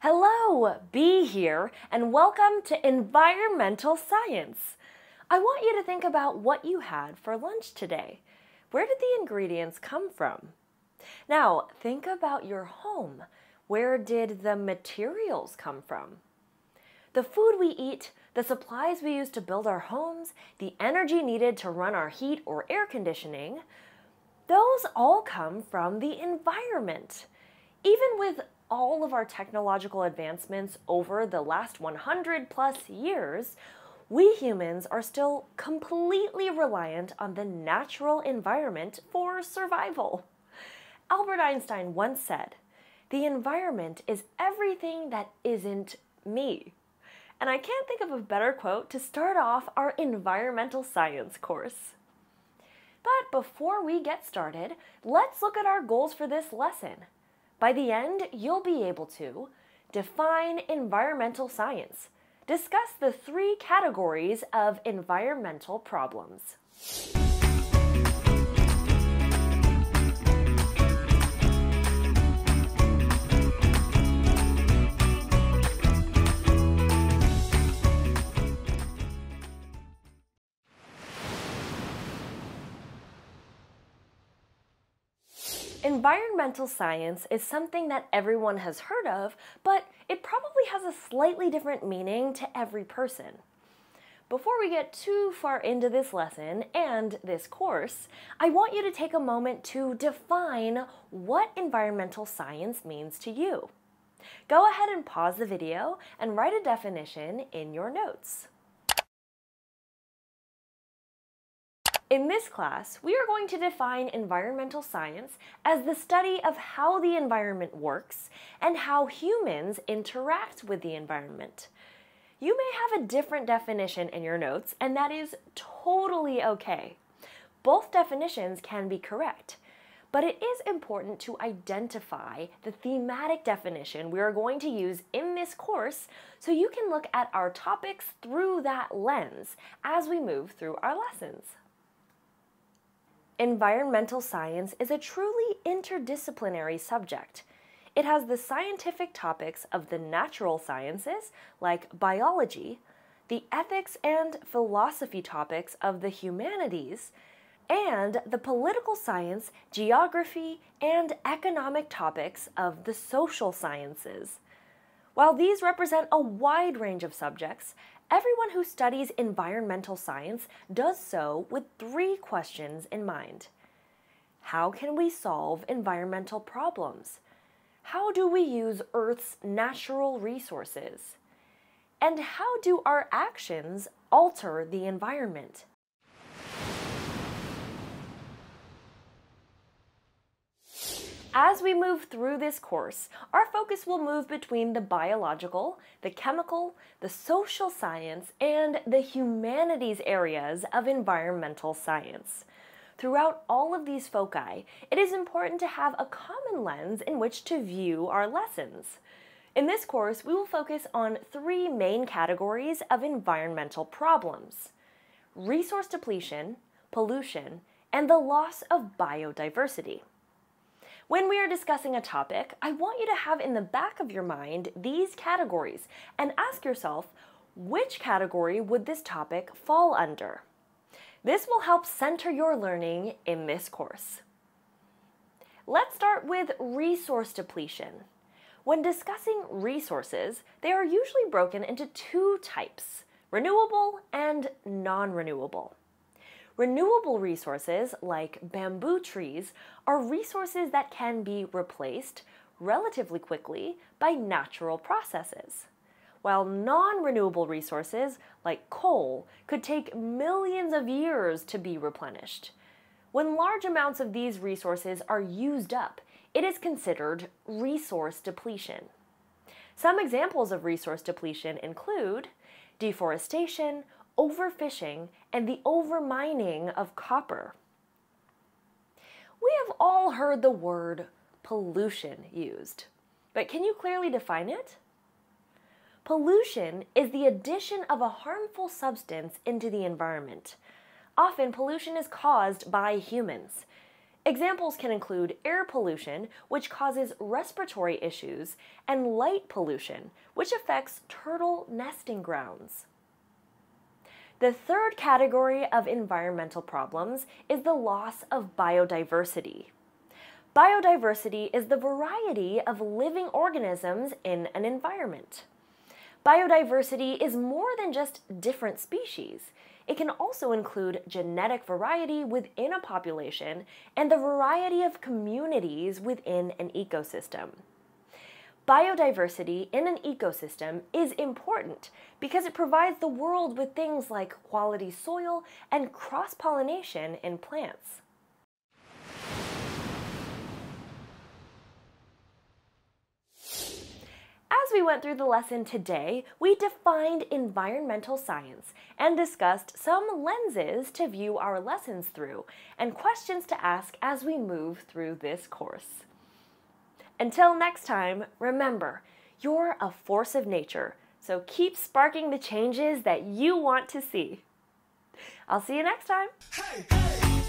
Hello, Bee here, and welcome to Environmental Science. I want you to think about what you had for lunch today. Where did the ingredients come from? Now, think about your home. Where did the materials come from? The food we eat, the supplies we use to build our homes, the energy needed to run our heat or air conditioning, those all come from the environment. Even with all of our technological advancements over the last 100 plus years, we humans are still completely reliant on the natural environment for survival. Albert Einstein once said, "The environment is everything that isn't me." And I can't think of a better quote to start off our environmental science course. But before we get started, let's look at our goals for this lesson. By the end, you'll be able to define environmental science, discuss the 3 categories of environmental problems. Environmental science is something that everyone has heard of, but it probably has a slightly different meaning to every person. Before we get too far into this lesson and this course, I want you to take a moment to define what environmental science means to you. Go ahead and pause the video and write a definition in your notes. In this class, we are going to define environmental science as the study of how the environment works and how humans interact with the environment. You may have a different definition in your notes, and that is totally okay. Both definitions can be correct, but it is important to identify the thematic definition we are going to use in this course so you can look at our topics through that lens as we move through our lessons. Environmental science is a truly interdisciplinary subject. It has the scientific topics of the natural sciences, like biology, the ethics and philosophy topics of the humanities, and the political science, geography, and economic topics of the social sciences. While these represent a wide range of subjects, everyone who studies environmental science does so with 3 questions in mind. How can we solve environmental problems? How do we use Earth's natural resources? And how do our actions alter the environment? As we move through this course, our focus will move between the biological, the chemical, the social science, and the humanities areas of environmental science. Throughout all of these foci, it is important to have a common lens in which to view our lessons. In this course, we will focus on 3 main categories of environmental problems: resource depletion, pollution, and the loss of biodiversity. When we are discussing a topic, I want you to have in the back of your mind these categories and ask yourself, which category would this topic fall under? This will help center your learning in this course. Let's start with resource depletion. When discussing resources, they are usually broken into 2 types: renewable and non-renewable. Renewable resources, like bamboo trees, are resources that can be replaced relatively quickly by natural processes, while non-renewable resources, like coal, could take millions of years to be replenished. When large amounts of these resources are used up, it is considered resource depletion. Some examples of resource depletion include deforestation, overfishing, and the overmining of copper. We have all heard the word pollution used, but can you clearly define it? Pollution is the addition of a harmful substance into the environment. Often, pollution is caused by humans. Examples can include air pollution, which causes respiratory issues, and light pollution, which affects turtle nesting grounds. The third category of environmental problems is the loss of biodiversity. Biodiversity is the variety of living organisms in an environment. Biodiversity is more than just different species. It can also include genetic variety within a population and the variety of communities within an ecosystem. Biodiversity in an ecosystem is important because it provides the world with things like quality soil and cross-pollination in plants. As we went through the lesson today, we defined environmental science and discussed some lenses to view our lessons through and questions to ask as we move through this course. Until next time, remember, you're a force of nature, so keep sparking the changes that you want to see. I'll see you next time. Hey, hey.